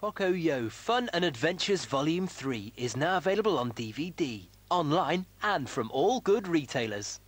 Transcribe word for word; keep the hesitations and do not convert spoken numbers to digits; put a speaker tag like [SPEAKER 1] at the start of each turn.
[SPEAKER 1] Pocoyo Fun and Adventures Volume three is now available on D V D, online and from all good retailers.